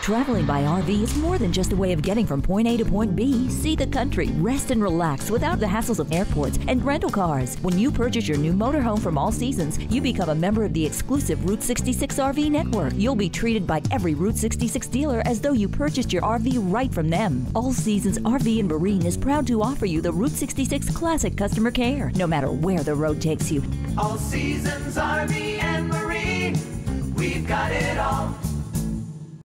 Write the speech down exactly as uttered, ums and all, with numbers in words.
Traveling by R V is more than just a way of getting from point A to point B. See the country, rest and relax without the hassles of airports and rental cars. When you purchase your new motorhome from All Seasons, you become a member of the exclusive Route sixty-six R V network. You'll be treated by every Route sixty-six dealer as though you purchased your R V right from them. All Seasons R V and Marine is proud to offer you the Route sixty-six Classic customer care, no matter where the road takes you. All Seasons R V and Marine, we've got it all.